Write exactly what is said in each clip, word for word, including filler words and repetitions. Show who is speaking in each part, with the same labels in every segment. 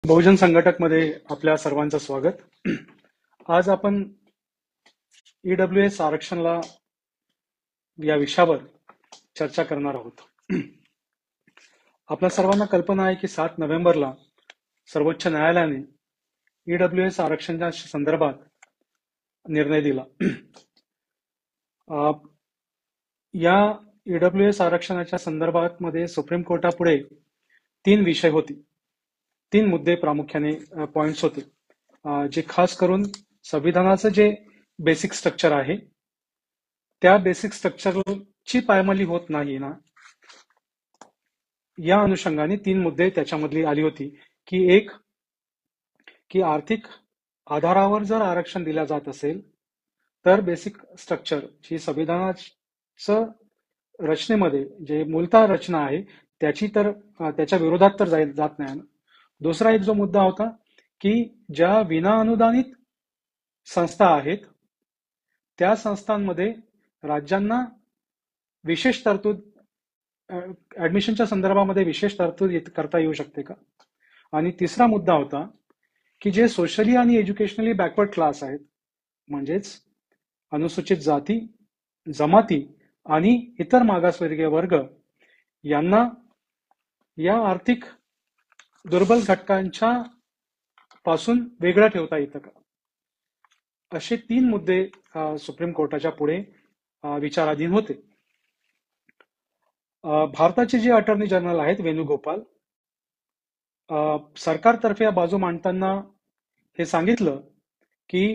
Speaker 1: बहुजन संघटक मध्ये आपल्या सर्वांचं स्वागत. आज आपण ईडब्ल्यू एस आरक्षणला या विषयावर चर्चा करणार आहोत. आपल्या सर्वांना कल्पना आहे की सात नोव्हेंबरला सर्वोच्च न्यायालयाने ईडब्ल्यू एस आरक्षणाच्या संदर्भात निर्णय दिला. या ईडब्ल्यू एस आरक्षणाच्या संदर्भात मध्ये सुप्रीम कोर्टापुढे तीन विषय होते, तीन मुद्दे प्रामुख्याने पॉइंट्स होते, जे खास करून संविधानाचं जे बेसिक स्ट्रक्चर आहे त्या बेसिक स्ट्रक्चरची पायमल्ली होत नाही ना, या अनुषंगाने तीन मुद्दे त्याच्यामधली आली होती. की एक, की आर्थिक आधारावर जर आरक्षण दिलं जात असेल तर बेसिक स्ट्रक्चर जी संविधानाचं रचनेमध्ये जे मूलतः रचना आहे त्याची तर त्याच्या विरोधात तर जात नाही. दुसरा एक जो मुद्दा होता की ज्या विना अनुदानित संस्था आहेत त्या संस्थांमध्ये राज्यांना विशेष तरतूद ऍडमिशनच्या संदर्भामध्ये विशेष तरतूद करता येऊ शकते का. आणि तिसरा मुद्दा होता की जे सोशली आणि एज्युकेशनली बॅकवर्ड क्लास आहेत, म्हणजेच अनुसूचित जाती, जमाती आणि इतर मागासवर्गीय वर्ग यांना या आर्थिक दुर्बल घटकांच्या पासून वेगळं ठेवता येतं का, असे तीन मुद्दे सुप्रीम कोर्टाच्या पुढे विचाराधीन होते. भारताचे जे अटॉर्नी जनरल आहेत वेणुगोपाल, सरकारतर्फे या बाजू मांडताना हे सांगितलं की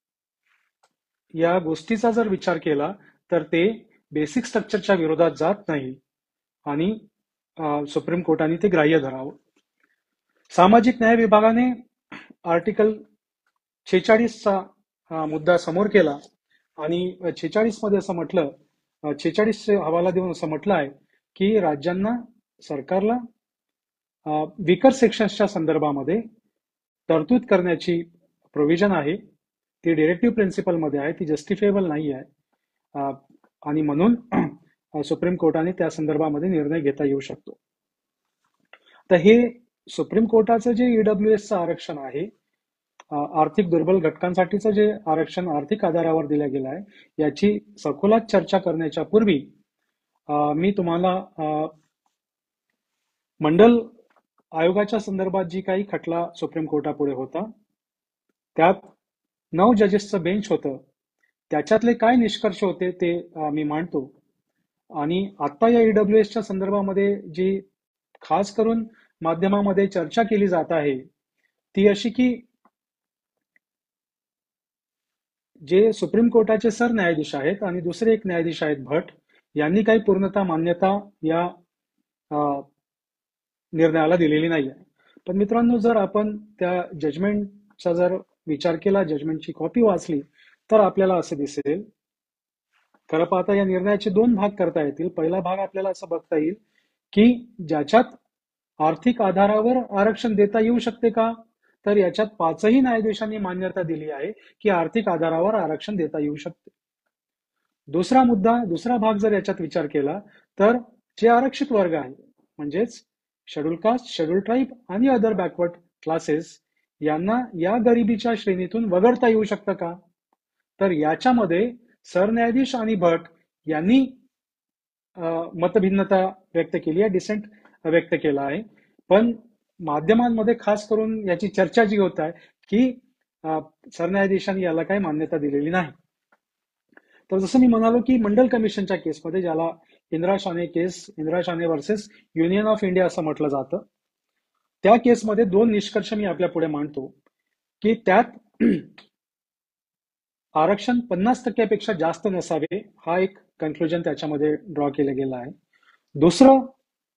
Speaker 1: या गोष्टीचा जर विचार केला तर ते बेसिक स्ट्रक्चरच्या विरोधात जात नाही आणि सुप्रीम कोर्टाने ते ग्राह्य धरावं. सामाजिक न्याय विभागाने आर्टिकल छेचाळीसचा मुद्दा समोर केला आणि छेचाळीस मध्ये असं म्हटलं, छेचाळीस हवाला देऊन असं म्हटलं आहे की राज्यांना, सरकारला विकर सेक्शन्सच्या संदर्भामध्ये तरतूद करण्याची प्रोव्हिजन आहे, ती डिरेक्टिव्ह प्रिन्सिपल मध्ये आहे, ती जस्टिफिएबल नाही आहे आणि म्हणून सुप्रीम कोर्टाने त्या संदर्भामध्ये निर्णय घेता येऊ शकतो. तर हे सुप्रीम कोर्टाचं जे ईडब्ल्यू एसचं आरक्षण आहे, आर्थिक दुर्बल घटकांसाठीचं जे आरक्षण आर्थिक आधारावर दिलं गेलं आहे, याची सखोलात चर्चा करण्याच्या पूर्वी मी तुम्हाला मंडल आयोगाच्या संदर्भात जी काही खटला सुप्रीम कोर्टापुढे होता त्यात नऊ जजेसचं बेंच होतं, त्याच्यातले काय निष्कर्ष होते ते मी मांडतो. आणि आता या ईडब्ल्यू एसच्या संदर्भामध्ये जी खास करून माध्यमामध्ये चर्चा केली जात आहे ती अशी की जे सुप्रीम कोर्टाचे सरन्यायाधीश आहेत आणि दुसरे एक न्यायाधीश आहेत भट, यांनी काही पूर्णतः मान्यता या निर्णयाला दिलेली नाही आहे. पण मित्रांनो, जर आपण त्या जजमेंटचा जर विचार केला, जजमेंटची कॉपी वाचली तर आपल्याला असं दिसेल. खरं पाहता या निर्णयाचे दोन भाग करता येतील. पहिला भाग आपल्याला असं बघता येईल की ज्याच्यात आर्थिक आधारावर आरक्षण देता येऊ शकते का, तर याच्यात पाचही न्यायाधीशांनी मान्यता दिली आहे की आर्थिक आधारावर आरक्षण देता येऊ शकते. दुसरा मुद्दा, दुसरा भाग जर याच्यात विचार केला तर जे आरक्षित वर्ग आहे, म्हणजेच शेड्यूल कास्ट, शेड्यूल ट्राईब आणि अदर बॅकवर्ड क्लासेस, यांना या गरिबीच्या श्रेणीतून वगळता येऊ शकतं का, तर याच्यामध्ये सरन्यायाधीश आणि भट यांनी मतभिन्नता व्यक्त केली आहे, डिसेंट व्यक्त केला आहे. पण माध्यमांमध्ये खास करून याची चर्चा जी होत आहे की सरन्यायाधीशांनी याला काही मान्यता दिलेली नाही. तर जसं मी म्हणालो की मंडल कमिशनच्या केसमध्ये, ज्याला इंदिरा शाने केस, इंदिरा शाने वर्सेस युनियन ऑफ इंडिया असं म्हटलं जातं, त्या केसमध्ये दोन निष्कर्ष मी आपल्या पुढे मांडतो की त्यात आरक्षण पन्नास टक्क्यापेक्षा जास्त नसावे, हा एक कन्क्लुजन त्याच्यामध्ये ड्रॉ केलं गेलं आहे. दुसरं,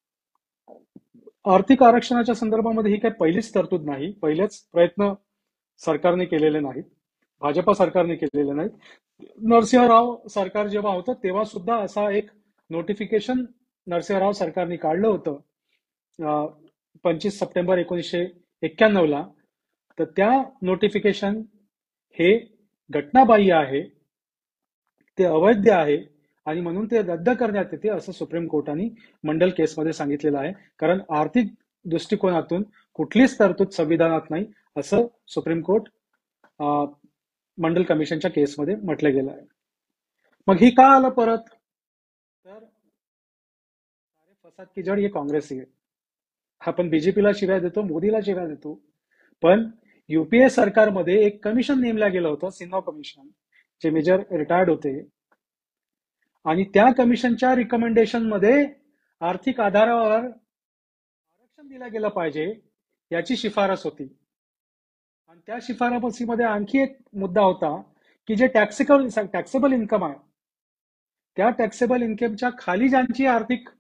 Speaker 1: आर्थिक आरक्षणाच्या संदर्भामध्ये ही काही पहिलीच तरतूद नाही, पहिलेच प्रयत्न सरकारने केलेले नाहीत, भाजपा सरकारने केलेले नाहीत. नरसिंहराव सरकार जेव्हा होतं तेव्हा सुद्धा असा एक नोटिफिकेशन नरसिंहराव सरकारने काढलं होतं पंचवीस सप्टेंबर एकोणीसशे एक्क्याण्णव ला. तर त्या नोटिफिकेशन हे घटनाबाह्य आहे, ते अवैध आहे आणि म्हणून ते रद्द करण्यात येते असं सुप्रीम कोर्टाने मंडल केसमध्ये सांगितलेलं आहे. कारण आर्थिक दृष्टिकोनातून कुठलीच तरतूद संविधानात नाही असं सुप्रीम कोर्ट मंडल कमिशनच्या केसमध्ये म्हटलं गेलं आहे. मग ही का आलं परत, तर फसाद की जड हे काँग्रेस आहे. आपण बीजेपीला शिव्या देतो, मोदीला शिव्या देतो, पण युपीए सरकारमध्ये एक कमिशन नेमलं गेलं होतं, सिन्हा कमिशन, जे मेजर रिटायर्ड होते, आणि त्या कमिशनच्या रिकमेंडेशन मध्ये आर्थिक आधारावर आरक्षण दिलं गेलं पाहिजे याची शिफारस होती. आणि त्या शिफारसीमध्ये आणखी एक मुद्दा होता की जे टॅक्सेबल टॅक्सेबल इन्कम आहे, त्या टॅक्सेबल इन्कमच्या खाली ज्यांची आर्थिक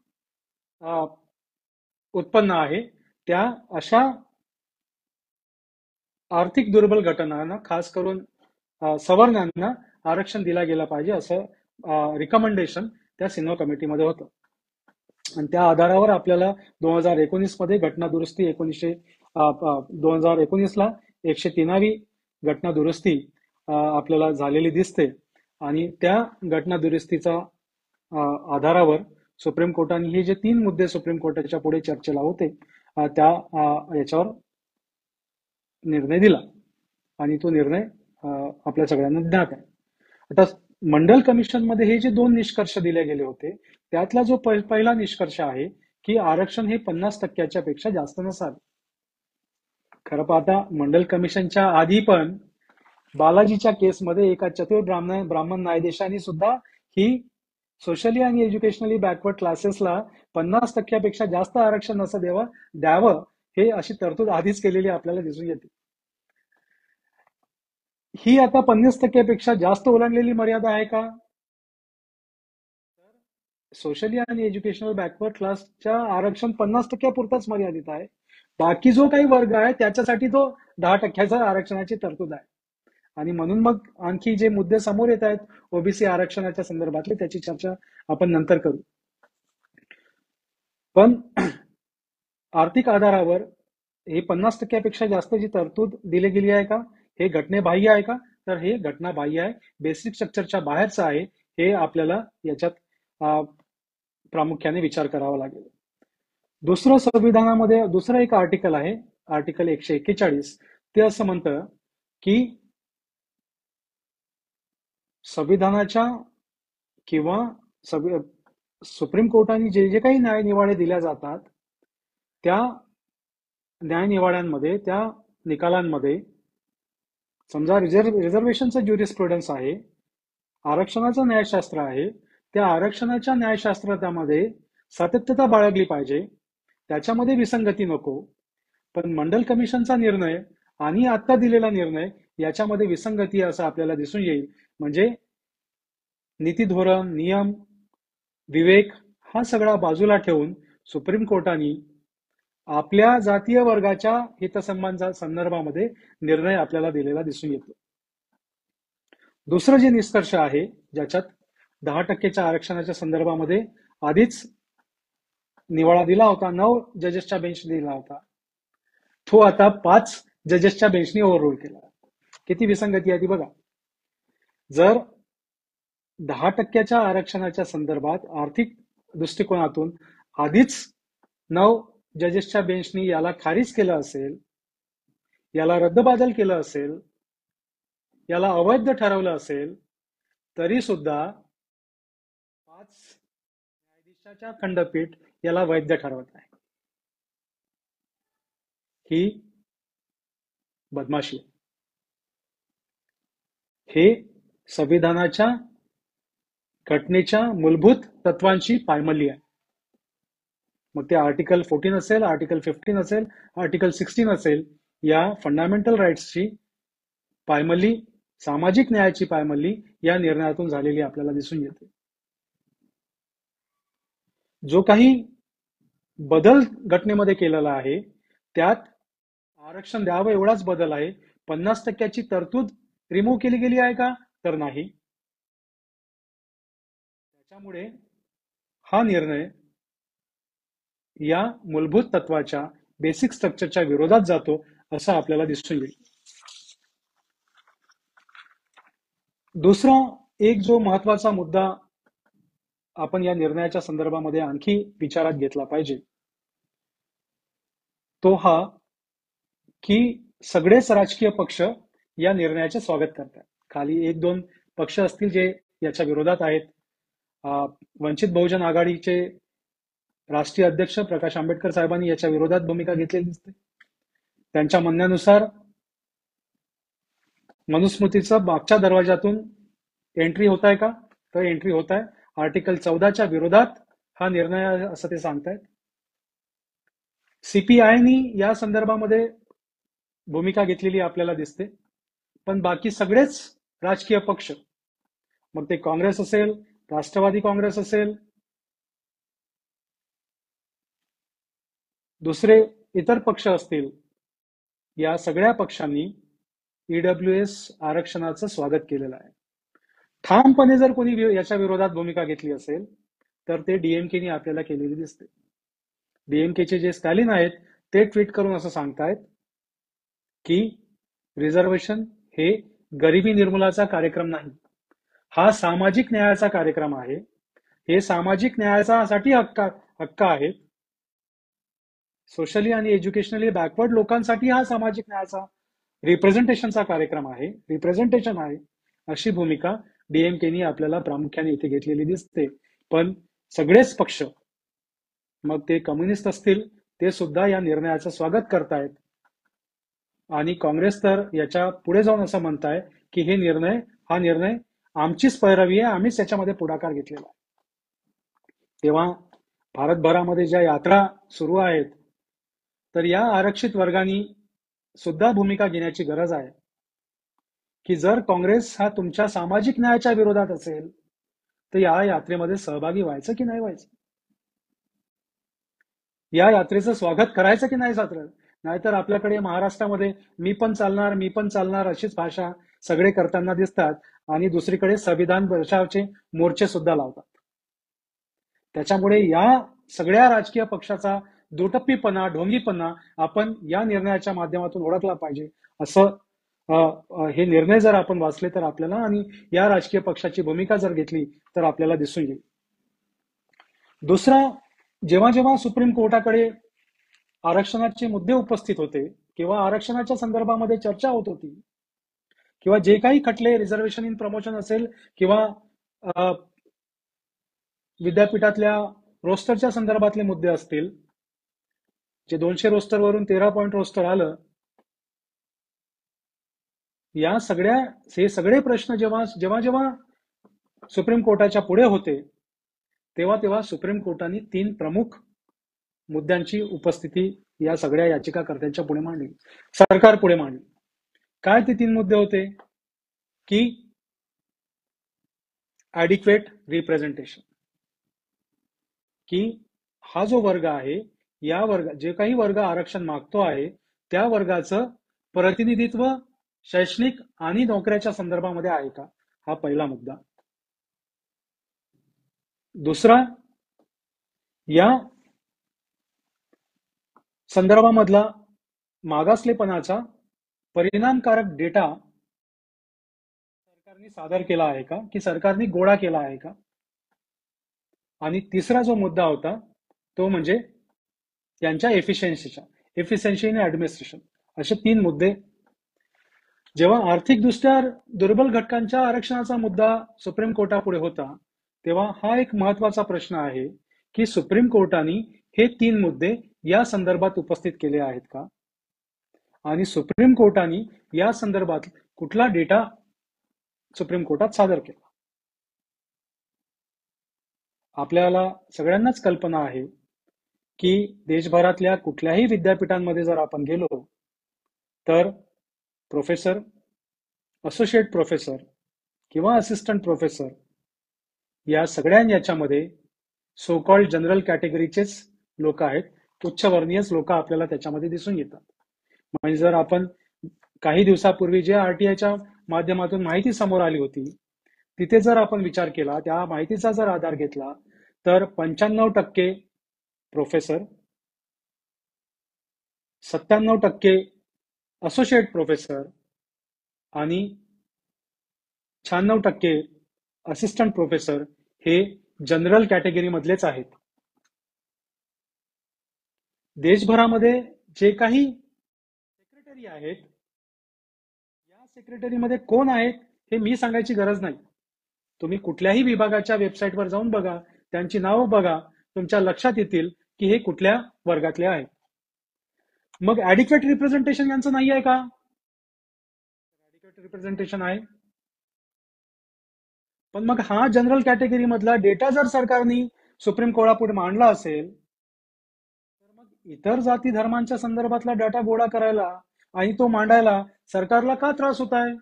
Speaker 1: उत्पन्न आहे, त्या अशा आर्थिक दुर्बल गटांना, खास करून सवर्णांना आरक्षण दिला गेलं पाहिजे असं रिकमेंडेशन त्या सिन्हा कमिटीमध्ये होतं. आणि त्या आधारावर आपल्याला दोन हजार एकोणीस मध्ये घटना दुरुस्ती एकोणीसशे दोन हजार एकोणीसला एकशे तीनावी घटना दुरुस्ती आपल्याला झालेली दिसते. आणि त्या घटना दुरुस्तीचा आधारावर सुप्रीम कोर्टाने हे जे तीन मुद्दे सुप्रीम कोर्टाच्या पुढे चर्चेला होते त्या याच्यावर निर्णय दिला आणि तो निर्णय आपल्या सगळ्यांना ज्ञात आहे. आता मंडल कमिशन मध्ये हे जे दोन निष्कर्ष दिले गेले होते त्यातला जो पहिला निष्कर्ष आहे की आरक्षण हे पन्नास टक्क्याच्या पेक्षा जास्त नसावे. खरं पाहता मंडल कमिशनच्या आधी पण बालाजीच्या केसमध्ये एका चतुर ब्राह्मण ब्राह्मण न्यायाधीशांनी सुद्धा ही सोशली आणि एज्युकेशनली बॅकवर्ड क्लासेसला पन्नास टक्क्यापेक्षा जास्त आरक्षण असं द्यावं द्यावं हे अशी तरतूद आधीच केलेली आपल्याला दिसून येते. ही आता पन्नास टक्क्यापेक्षा जास्त ओलांडलेली मर्यादा आहे का? सोशली आणि एज्युकेशनल बॅकवर्ड क्लासच्या आरक्षण पन्नास टक्क्यापुरताच मर्यादित आहे. बाकी जो काही वर्ग आहे त्याच्यासाठी तो दहा टक्क्याचा आरक्षणाची तरतूद आहे. आणि म्हणून मग आणखी जे मुद्दे समोर येत आहेत ओबीसी आरक्षणाच्या संदर्भातले त्याची चर्चा आपण नंतर करू. पण आर्थिक आधारावर हे पन्नास टक्क्यापेक्षा जास्त जी तरतूद दिली गेली आहे का हे घटनेबाह्य आहे का? तर हे घटनाबाह्य आहे, बेसिक स्ट्रक्चरच्या बाहेरचं आहे. हे आपल्याला याच्यात प्रामुख्याने विचार करावा लागेल. दुसरं संविधानामध्ये दुसरं एक आर्टिकल आहे, आर्टिकल एकशे एक्केचाळीस, ते असं म्हणतं की संविधानाच्या किंवा सुप्रीम कोर्टाने जे जे काही न्यायनिवाडे दिल्या जातात त्या न्यायनिवाड्यांमध्ये, त्या निकालांमध्ये समजा रिझर्व रिझर्वेशनचं ज्युरिस्प्रुडन्स आहे, आरक्षणाचं न्यायशास्त्र आहे, त्या आरक्षणाच्या न्यायशास्त्रामध्ये सातत्यता बाळगली पाहिजे, त्याच्यामध्ये विसंगती नको. पण मंडल कमिशनचा निर्णय आणि आता दिलेला निर्णय याच्यामध्ये विसंगती असं आपल्याला दिसून येईल. म्हणजे नीती धोरण, नियम, विवेक हा सगळा बाजूला ठेवून सुप्रीम कोर्टाने आपल्या जातीय वर्गाच्या हितसंबंधा संदर्भामध्ये निर्णय आपल्याला दिलेला दिसून येतो. दुसरं जे निष्कर्ष आहे ज्याच्यात दहा टक्केच्या आरक्षणाच्या संदर्भामध्ये आधीच निवाडा दिला होता, नऊ जजेसच्या बेंच दिला होता, तो आता पाच जजेसच्या बेंचने ओव्हररूल केला. किती विसंगती आहे ती बघा. जर दहा टक्क्याच्या आरक्षणाच्या संदर्भात आर्थिक दृष्टिकोनातून आधीच नऊ जजेसच्या बेंचनी याला खारिज केलं असेल, याला रद्दबादल केलं असेल, याला अवैध ठरवलं असेल, तरी सुद्धा पाच न्यायाधीशाच्या खंडपीठ याला वैध ठरवत आहे. ही बदमाशी आहे. हे संविधानाच्या घटनेच्या मूलभूत तत्वांची पायमल्ली आहे. मग ते आर्टिकल फोर्टीन असेल, आर्टिकल फिफ्टीन असेल, आर्टिकल सिक्स्टीन असेल, या फंडामेंटल राईट्सची पायमल्ली, सामाजिक न्यायाची पायमल्ली या निर्णयातून झालेली आपल्याला दिसून येते. जो काही बदल घटनेमध्ये केलेला आहे त्यात आरक्षण द्यावं एवढाच बदल आहे. पन्नास टक्क्याची तरतूद रिमूव्ह केली गेली आहे का? तर नाही. त्याच्यामुळे हा निर्णय या मूलभूत तत्वाच्या, बेसिक स्ट्रक्चरच्या विरोधात जातो असं आपल्याला दिसून येईल. दुसरा एक जो महत्वाचा मुद्दा आपण या निर्णयाच्या संदर्भामध्ये आणखी विचारात घेतला पाहिजे तो हा की सगळेच राजकीय पक्ष या निर्णयाचे स्वागत करतात. खाली एक दोन पक्ष असतील जे याच्या विरोधात आहेत. वंचित बहुजन आघाडीचे राष्ट्रीय अध्यक्ष प्रकाश आंबेडकर साहेबांनी याच्या विरोधात भूमिका घेतलेली दिसते. त्यांच्या म्हणण्यानुसार मनुस्मृतीचं मागच्या दरवाजातून एंट्री होत आहे का, तर एंट्री होत आहे. आर्टिकल चौदाच्या विरोधात हा निर्णय असं ते सांगतायत. सीपीआयनी या संदर्भामध्ये भूमिका घेतलेली आपल्याला दिसते. पण बाकी सगळेच राजकीय पक्ष, मग ते काँग्रेस असेल, राष्ट्रवादी काँग्रेस असेल, दुसरे इतर पक्ष असतील, या सगळ्या पक्षांनी ईडब्ल्यूएस आरक्षणाचं स्वागत केलेलं आहे. ठामपणे जर कोणी याच्या विरोधात भूमिका घेतली असेल तर ते डीएमकेनी आपल्याला केलेली दिसते. डीएमकेचे जे स्टॅलिन आहेत ते ट्विट करून असं सांगतायत की रिझर्वेशन हे गरिबी निर्मूलनाचा कार्यक्रम नाही, हा सामाजिक न्यायाचा कार्यक्रम आहे. हे सामाजिक न्यायासाठी हक्क हक्क आहेत. सोशली आणि एज्युकेशनली बॅकवर्ड लोकांसाठी हा सामाजिक न्यायाचा रिप्रेझेंटेशनचा कार्यक्रम आहे, रिप्रेझेंटेशन आहे, अशी भूमिका डीएमकेनी आपल्याला प्रामुख्याने इथे घेतलेली दिसते. पण सगळेच पक्ष, मग ते कम्युनिस्ट असतील, ते सुद्धा या निर्णयाचं स्वागत करतायत. आणि काँग्रेस तर याच्या पुढे जाऊन असं म्हणताय की हे निर्णय हा निर्णय आमचीच पैरवी आहे, आम्हीच याच्यामध्ये पुढाकार घेतलेला आहे. तेव्हा भारतभरामध्ये ज्या यात्रा सुरू आहेत, तर या आरक्षित वर्गांनी सुद्धा भूमिका घेण्याची गरज आहे की जर काँग्रेस हा तुमच्या सामाजिक न्यायाच्या विरोधात असेल तर या यात्रेमध्ये सहभागी व्हायचं की नाही व्हायचं, या यात्रेचं स्वागत करायचं की नाही सात्र. नाहीतर आपल्याकडे महाराष्ट्रामध्ये मी पण चालणार मी पण चालणार अशीच भाषा सगळे करताना दिसतात आणि दुसरीकडे संविधान बचावचे मोर्चे सुद्धा लावतात. त्याच्यामुळे या सगळ्या राजकीय पक्षाचा दुटप्पीपणा, ढोंगीपणा आपण या निर्णयाच्या माध्यमातून ओळखला पाहिजे. असं हे निर्णय जर आपण वाचले तर आपल्याला, आणि या राजकीय पक्षाची भूमिका जर घेतली तर आपल्याला दिसून येईल. दुसरा, जेव्हा जेव्हा सुप्रीम कोर्टाकडे आरक्षणाचे मुद्दे उपस्थित होते किंवा आरक्षणाच्या संदर्भामध्ये चर्चा होत होती, किंवा जे काही खटले रिझर्वेशन इन प्रमोशन असेल किंवा विद्यापीठातल्या रोस्टरच्या संदर्भातले मुद्दे असतील, जे दोनशे रोस्टर वरून तेरा पॉईंट रोस्टर आलं, या सगळ्या हे सगळे प्रश्न जेव्हा जेव्हा जेव्हा सुप्रीम कोर्टाच्या पुढे होते तेव्हा तेव्हा सुप्रीम कोर्टाने तीन प्रमुख मुद्द्यांची उपस्थिती या सगळ्या याचिकाकर्त्यांच्या पुढे मांडली, सरकार पुढे मांडली. काय ते तीन मुद्दे होते की ऍडिक्वेट रिप्रेझेंटेशन, की हा जो वर्ग आहे, या वर्ग जे काही वर्ग आरक्षण मागतो आहे त्या वर्गाचं प्रतिनिधित्व शैक्षणिक आणि नोकऱ्याच्या संदर्भामध्ये आहे का, हा पहिला मुद्दा. दुसरा, या संदर्भामधला मागासलेपणाचा परिणामकारक डेटा सरकारने सादर केला आहे का, की सरकारने गोळा केला आहे का. आणि तिसरा जो मुद्दा होता तो म्हणजे त्यांच्या एफिशियन्सीच्या एफिशियन्सी इन ऍडमिनिस्ट्रेशन. असे तीन मुद्दे. जेव्हा आर्थिकदृष्ट्या दुर्बल घटकांच्या आरक्षणाचा मुद्दा सुप्रीम कोर्टापुढे होता तेव्हा हा एक महत्वाचा प्रश्न आहे की सुप्रीम कोर्टाने हे तीन मुद्दे या संदर्भात उपस्थित केले आहेत का, आणि सुप्रीम कोर्टाने या संदर्भात कुठला डेटा सुप्रीम कोर्टात सादर केला. आपल्याला सगळ्यांनाच कल्पना आहे की देशभरातल्या कुठल्याही विद्यापीठांमध्ये जर आपण गेलो तर प्रोफेसर, असोसिएट प्रोफेसर किंवा असिस्टंट प्रोफेसर या सगळ्या याच्यामध्ये सो कॉल्ड जनरल कॅटेगरीचेच लोक आहेत, उच्चवर्णीयच लोक आपल्याला त्याच्यामध्ये दिसून येतात. म्हणजे जर आपण काही दिवसापूर्वी जे आरटीआयच्या माध्यमातून माहिती समोर आली होती तिथे जर आपण विचार केला, त्या माहितीचा जर आधार घेतला तर पंच्याण्णव टक्के प्रोफेसर, सत्त्याण्णव टक्के असोसिएट प्रोफेसर आणि शहाण्णव टक्के असिस्टंट प्रोफेसर हे जनरल कॅटेगरी मधलेच आहेत. देशभरामध्ये जे काही सेक्रेटरी आहेत. या सेक्रेटरीमध्ये कोण आहेत हे मी सांगायची गरज नाही. तुम्ही कुठल्याही विभागाच्या वेबसाईटवर जाऊन बघा, त्यांची नावं बघा, तुमच्या लक्षात येतील की हे कुठल्या वर्गातले आहेत. मग ऍडिक्वेट रिप्रेझेंटेशन यांचं नाही आहे का? ऍडिक्वेट रिप्रेझेंटेशन आहे. पण मग हा जनरल कॅटेगरी मधला डेटा जर सरकारने सुप्रीम कोर्टापुढे मांडला असेल, तर मग इतर जाती धर्मांच्या संदर्भातला डाटा गोळा करायला आणि तो मांडायला सरकारला का त्रास होत आहे?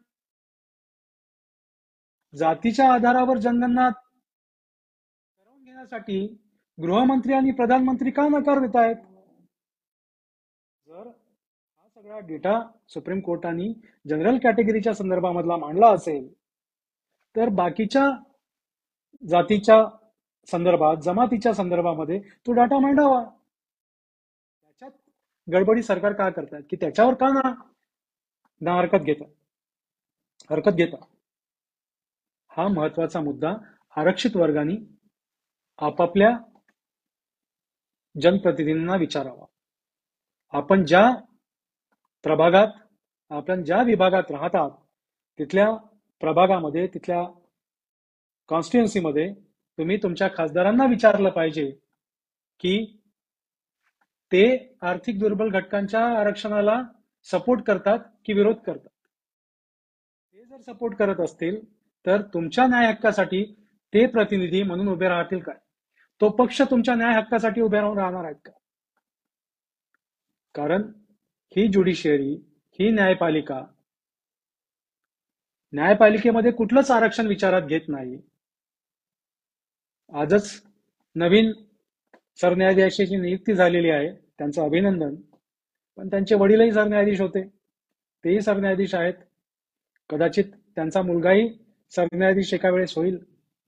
Speaker 1: जातीच्या आधारावर जनगणना करवून घेण्यासाठी गृहमंत्री आणि प्रधानमंत्री का नकार देत आहेत? जर हा सगळा डेटा सुप्रीम कोर्टाने जनरल कॅटेगरीच्या संदर्भामधला मांडला असेल, तर बाकीच्या जातीच्या संदर्भात, जमातीच्या संदर्भामध्ये तो डाटा मांडावा. त्याच्यात गडबडी सरकार का करतात की त्याच्यावर का ना ना हरकत घेता हरकत घेता हा महत्वाचा मुद्दा आरक्षित वर्गाने आपापल्या जनप्रतिनिधींना विचारावा. आपण ज्या प्रभागात, आपण ज्या विभागात राहतात तिथल्या प्रभागामध्ये, तिथल्या कॉन्स्टिट्युन्सीमध्ये तुम्ही तुमच्या खासदारांना विचारलं पाहिजे की ते आर्थिक दुर्बल घटकांच्या आरक्षणाला सपोर्ट करतात की विरोध करतात. ते जर सपोर्ट करत असतील तर तुमच्या न्याय हक्कासाठी ते प्रतिनिधी म्हणून उभे राहतील काय? तो पक्ष तुमच्या न्याय हक्कासाठी उभे राहून राहणार आहेत का? कारण ही ज्युडिशियरी, ही न्यायपालिका, न्यायपालिकेमध्ये कुठलंच आरक्षण विचारात घेत नाही. आजच नवीन सरन्यायाधीशाची नियुक्ती झालेली आहे, त्यांचं अभिनंदन. पण त्यांचे वडीलही सरन्यायाधीश होते, तेही सरन्यायाधीश आहेत. कदाचित त्यांचा मुलगाही सरन्यायाधीश एका वेळेस होईल.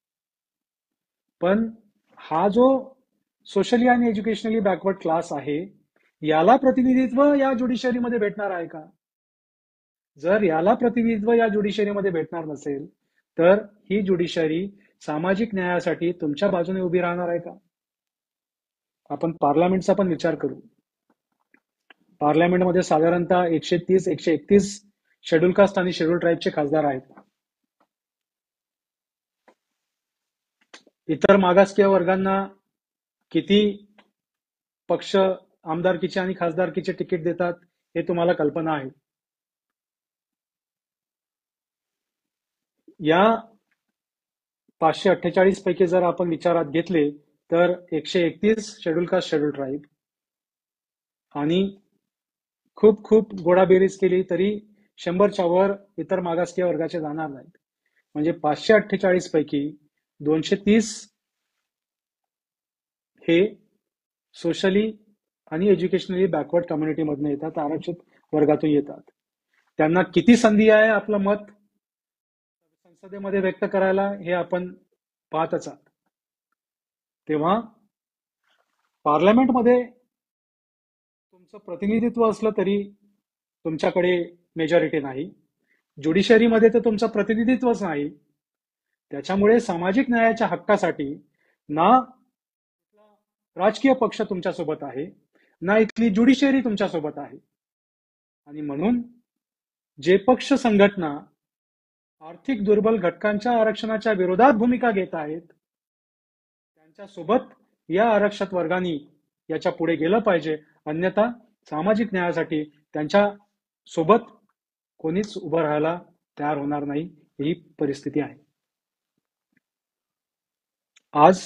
Speaker 1: पण हा जो सोशली आणि एज्युकेशनली बॅकवर्ड क्लास आहे, याला प्रतिनिधित्व या ज्युडिशियरीमध्ये भेटणार आहे का? जर याला प्रतिनिधित्व या ज्युडिशियरीमध्ये भेटणार नसेल तर ही ज्युडिशियरी सामाजिक न्यायासाठी तुमच्या बाजूने उभी राहणार आहे का? आपण पार्लमेंटचा पण विचार करू. पार्लमेंटमध्ये साधारणतः एकशे तीस एकशे एकतीस शेड्यूल कास्ट आणि शेड्यूल ट्राईबचे खासदार आहेत. इतर मागासवर्गीय वर्गांना किती पक्ष आमदारकीचे आणि खासदारकीचे तिकीट देतात हे तुम्हाला कल्पना आहे. या पाचशे अठ्ठेचाळीस पैकी जर आपण विचारात घेतले तर एकशे एकतीस शेड्यूल कास्ट शेड्यूल ट्राईब आणि खूप खूप गोडाबेरीज केली तरी शंभरच्या वर इतर मागासवर्गीय वर्गाचे जाणार नाहीत. म्हणजे पाचशे अठ्ठेचाळीस पैकी दोनशे तीस हे सोशली आणि एज्युकेशनली बॅकवर्ड कम्युनिटी मधून येतात, आरक्षित वर्गातून येतात. त्यांना किती संधी आहे आपलं मत संसदेमध्ये व्यक्त करायला हे आपण पाहतच आहात. तेव्हा पार्लमेंटमध्ये तुमचं प्रतिनिधित्व असलं तरी तुमच्याकडे मेजॉरिटी नाही, ज्युडिशियरीमध्ये तर तुमचं प्रतिनिधित्वच नाही. त्याच्यामुळे सामाजिक न्यायाच्या हक्कासाठी ना राजकीय पक्ष तुमच्यासोबत आहे, ना इथली ज्युडिशियरी तुमच्यासोबत आहे. आणि म्हणून जे पक्ष संघटना आर्थिक दुर्बल घटकांच्या आरक्षणाच्या विरोधात भूमिका घेत आहेत त्यांच्यासोबत या आरक्षित वर्गाने याच्या पुढे गेलं पाहिजे. अन्यथा सामाजिक न्यायासाठी त्यांच्या सोबत कोणीच उभं राहायला तयार होणार नाही, ही परिस्थिती आहे. आज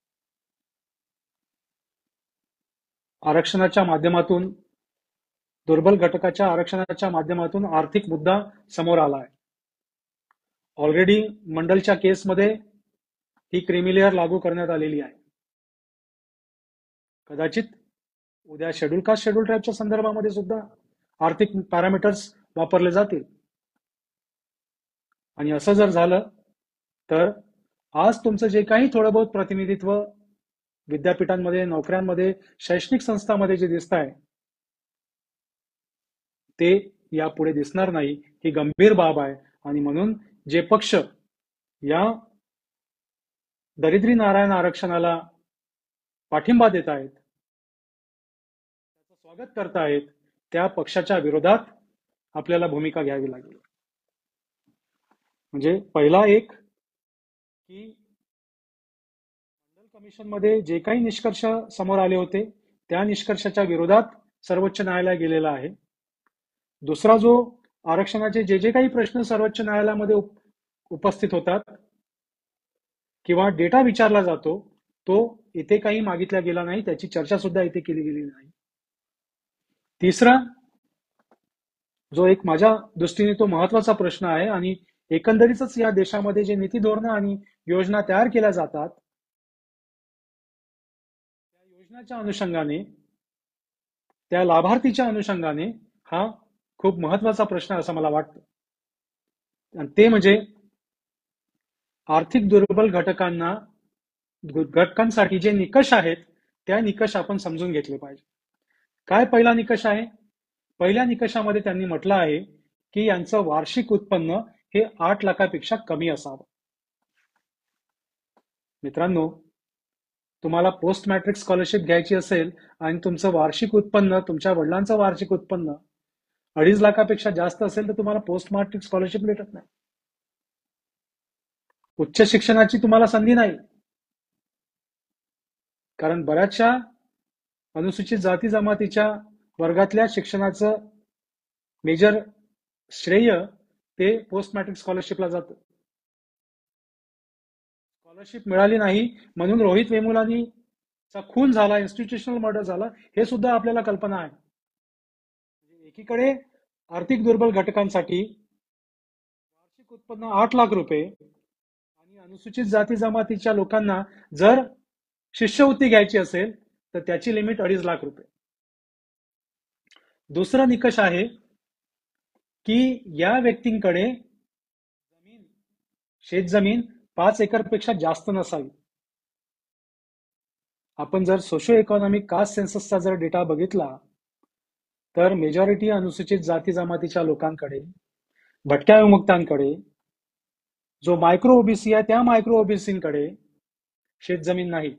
Speaker 1: आरक्षणाच्या माध्यमातून, दुर्बल घटकाच्या आरक्षणाच्या माध्यमातून आर्थिक मुद्दा समोर आला आहे. ऑलरेडी मंडलच्या केसमध्ये ही क्रीमी लेअर लागू करण्यात आलेली आहे. कदाचित उद्या शेड्यूल कास्ट शेड्यूल ट्राईबच्या संदर्भामध्ये सुद्धा आर्थिक पॅरामीटर्स वापरले जातील. आणि असं जर झालं तर आज तुमचं जे काही थोडं बहुत प्रतिनिधित्व विद्यापीठांमध्ये, नोकऱ्यांमध्ये, शैक्षणिक संस्थांमध्ये जे दिसत आहे ते यापुढे दिसणार नाही. ही गंभीर बाब आहे. आणि म्हणून जे पक्ष या दरिद्री नारायण आरक्षणाला पाठिंबा देत आहेत, त्याचं स्वागत करत आहेत, त्या पक्षाच्या विरोधात आपल्याला भूमिका घ्यावी लागेल. म्हणजे पहिला एक की मंडल कमिशनमध्ये जे काही निष्कर्ष समोर आले होते त्या निष्कर्षाच्या विरोधात सर्वोच्च न्यायालय गेलेला आहे. दुसरा जो आरक्षणाचे जे जे काही प्रश्न सर्वोच्च न्यायालयामध्ये उपस्थित होतात किंवा डेटा विचारला जातो तो इथे काही मागितला गेला नाही, त्याची चर्चा सुद्धा इथे केली गेली नाही. तिसरा जो एक माझ्या दृष्टीने तो महत्वाचा प्रश्न आहे आणि एकंदरीतच या देशामध्ये जे नीती धोरणं आणि योजना तयार केल्या जातात त्या योजनाच्या अनुषंगाने त्या लाभार्थीच्या अनुषंगाने हा खूप महत्वाचा प्रश्न असं मला वाटतं. आणि ते म्हणजे आर्थिक दुर्बल घटकांना घटकांसाठी जे निकष आहेत त्या निकष आपण समजून घेतले पाहिजे. काय पहिला निकष आहे? पहिल्या निकषामध्ये त्यांनी म्हटलं आहे की यांचं वार्षिक उत्पन्न हे आठ लाखापेक्षा कमी असावं. मित्रांनो, तुम्हाला पोस्ट मॅट्रिक स्कॉलरशिप घ्यायची असेल आणि तुमचं वार्षिक उत्पन्न तुमच्या वडिलांचं वार्षिक उत्पन्न अडीच लाखापेक्षा जास्त असेल तर तुम्हाला पोस्ट मॅट्रिक स्कॉलरशिप भेटत नाही. उच्च शिक्षणाची तुम्हाला संधी नाही, कारण बऱ्याचशा अनुसूचित जाती जमातीच्या वर्गातल्या शिक्षणाचं मेजर श्रेय ते पोस्ट मॅट्रिक स्कॉलरशिपला जातं. स्कॉलरशिप मिळाली नाही म्हणून रोहित वेमुलानीचा खून झाला, इन्स्टिट्यूशनल मर्डर झाला, हे सुद्धा आपल्याला कल्पना आहे. एकीकडे आर्थिक दुर्बल घटकांसाठी वार्षिक उत्पन्न आठ लाख रुपये आणि अनुसूचित जाती जमातीच्या लोकांना जर शिष्यवृत्ती घ्यायची असेल तर त्याची लिमिट अडीच लाख रुपये. दुसरा निकष आहे की या व्यक्तींकडे जमीन शेतजमीन पाच एकरपेक्षा जास्त नसावी. आपण जर सोशो इकॉनॉमिक कास्ट सेन्ससचा जर डेटा बघितला तर मेजॉरिटी अनुसूचित जाती जमातीच्या लोकांकडे, भटक्या विमुक्तांकडे, जो मायक्रो ओबीसी आहे त्या मायक्रो ओबीसींकडे शेतजमीन नाही.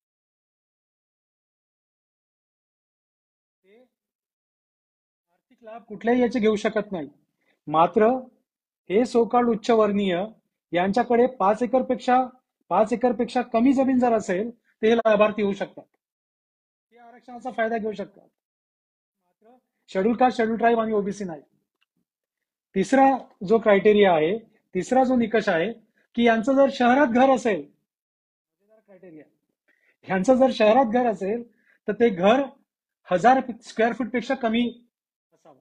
Speaker 1: ते आर्थिक लाभ कुठल्याही याचे घेऊ शकत नाही. मात्र हे सोकाळ उच्चवर्णीय यांच्याकडे पाच एकरपेक्षा पाच एकरपेक्षा कमी जमीन जर असेल तर हे लाभार्थी होऊ शकतात, ते आरक्षणाचा फायदा घेऊ शकतात. मात्र शेड्यूल कास्ट, शेड्यूल ट्राईब आणि ओबीसी नाही. तिसरा जो क्रायटेरिया आहे, तिसरा जो निकष आहे की यांचं जर शहरात घर असेल, क्रायटेरिया यांचं जर शहरात घर असेल तर ते घर हजार स्क्वेअर फूट पेक्षा कमी असावं.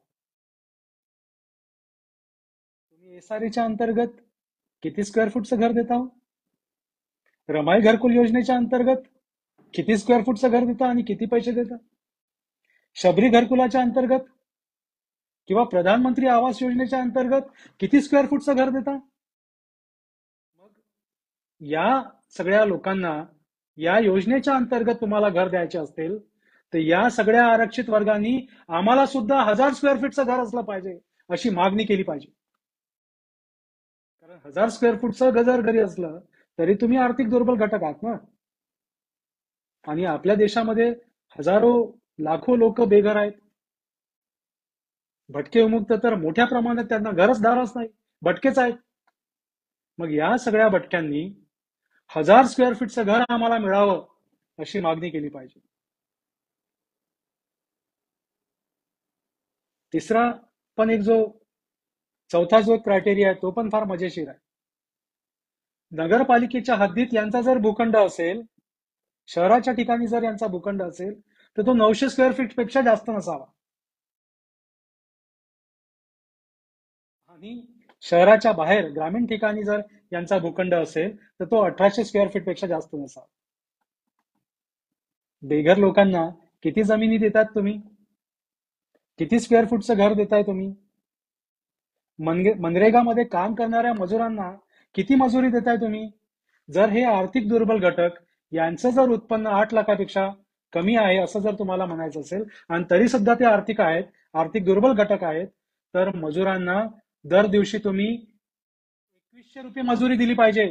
Speaker 1: तुम्ही एसआरईच्या अंतर्गत किती स्क्वेअर फूटचं घर देता हो? रमाई घरकुल योजनेच्या अंतर्गत किती स्क्वेअर फूटचं घर देता आणि किती पैसे देता? शबरी घरकुलाच्या अंतर्गत किंवा प्रधानमंत्री आवास योजनेच्या अंतर्गत किती स्क्वेअर फूटचं घर देता? मग या सगळ्या लोकांना या योजनेच्या अंतर्गत तुम्हाला घर द्यायचे असतील तर या सगळ्या आरक्षित वर्गांनी आम्हाला सुद्धा हजार स्क्वेअर फीटचं घर असलं पाहिजे अशी मागणी केली पाहिजे. कारण हजार स्क्वेअर फूटचं जर घरी असलं तरी तुम्ही आर्थिक दुर्बल घटक आहात ना. आणि आपल्या देशामध्ये हजारो लाखो लोक बेघर आहेत. भटके विमुक्त तर मोठ्या प्रमाणात, त्यांना घरच दारच नाही, भटकेच आहेत. मग या सगळ्या भटक्यांनी हजार स्क्वेअर फीटचं घर आम्हाला मिळावं अशी मागणी केली पाहिजे. तिसरा पण एक जो चौथा जो क्रायटेरिया आहे तो पण फार मजेशीर आहे. नगरपालिकेच्या हद्दीत यांचा जर भूखंड असेल, शहराच्या ठिकाणी जर यांचा भूखंड असेल तर तो नऊशे स्क्वेअर फीट पेक्षा जास्त नसावा आणि शहराच्या बाहेर ग्रामीण ठिकाणी जर यांचा भूखंड असेल तर तो अठराशे स्क्वेअर फीट पेक्षा जास्त नसावा. बेघर लोकांना किती जमिनी देतात तुम्ही? किती स्क्वेअर फूटचं घर देताय तुम्ही? मनरेगामध्ये काम करणाऱ्या मजुरांना किती मजुरी देताय तुम्ही? जर हे आर्थिक दुर्बल घटक यांचं जर उत्पन्न आठ लाखापेक्षा कमी आहे असं जर तुम्हाला म्हणायचं असेल आणि तरी सुद्धा ते आर्थिक आहेत, आर्थिक दुर्बल घटक आहेत, तर मजुरांना दर दिवशी तुम्ही एकवीसशे रुपये मजुरी दिली पाहिजे.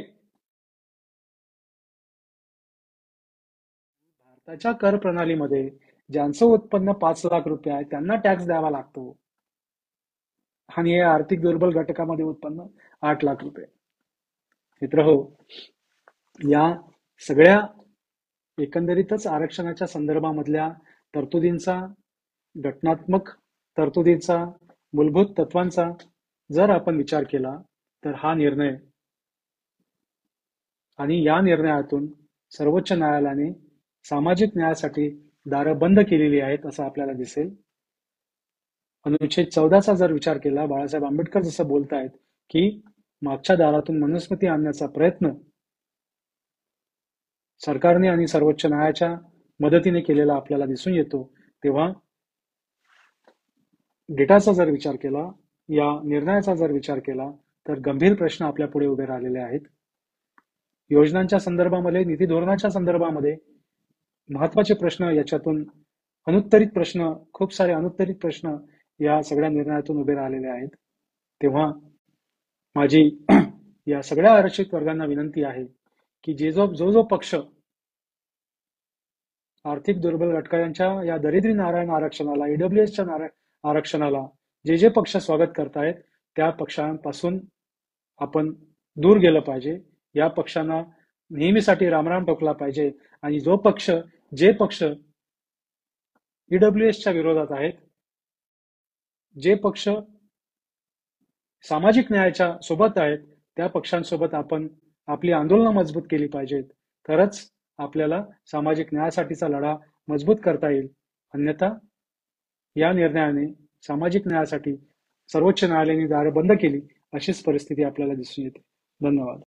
Speaker 1: भारताच्या कर प्रणालीमध्ये ज्यांचं उत्पन्न पाच लाख रुपये आहे त्यांना टॅक्स द्यावा लागतो. आणि या आर्थिक दुर्बल घटकामध्ये उत्पन्न आठ लाख रुपये. मित्र हो, या सगळ्या एकंदरीतच आरक्षणाच्या संदर्भामधल्या तरतुदींचा, घटनात्मक तरतुदींचा, मूलभूत तत्वांचा जर आपण विचार केला तर हा निर्णय आणि या निर्णयातून सर्वोच्च न्यायालयाने सामाजिक न्यायासाठी दारं बंद केलेली आहेत असं आपल्याला दिसेल. अनुच्छेद चौदाचा जर विचार केला, बाळासाहेब आंबेडकर जसं बोलतायत की मागच्या दारातून मनुस्मृती आणण्याचा प्रयत्न सरकारने आणि सर्वोच्च न्यायालयाच्या मदतीने केलेला आपल्याला दिसून येतो, तेव्हा डेटाचा जर विचार केला, या निर्णयाचा जर विचार केला तर गंभीर प्रश्न आपल्या पुढे उभे राहिलेले आहेत. योजनांच्या संदर्भामध्ये, निधी धोरणाच्या संदर्भामध्ये महत्वाचे प्रश्न याच्यातून, अनुत्तरित प्रश्न, खूप सारे अनुत्तरित प्रश्न या सगळ्या निर्णयातून उभे राहिलेले आहेत. तेव्हा माझी या सगळ्या आरक्षित वर्गांना विनंती आहे की जे जो जो जो पक्ष आर्थिक दुर्बल घटकांच्या या दरिद्री नारायण आरक्षणाला, ईडब्ल्यूएसच्या आरक्षणाला जे जे पक्ष स्वागत करतायत त्या पक्षांपासून आपण दूर गेलं पाहिजे. या पक्षांना नेहमीसाठी रामराम ठोकला पाहिजे. आणि जो पक्ष, जे पक्ष ईडब्ल्यूएसच्या विरोधात आहेत, जे पक्ष सामाजिक न्यायाच्या सोबत आहेत, त्या पक्षांसोबत आपण आपली आंदोलनं मजबूत केली पाहिजेत. तरच आपल्याला सामाजिक न्यायासाठीचा लढा मजबूत करता येईल. अन्यथा या निर्णयाने सामाजिक न्यायासाठी सर्वोच्च न्यायालयाने दारं बंद केली अशीच परिस्थिती आपल्याला दिसून येते. धन्यवाद.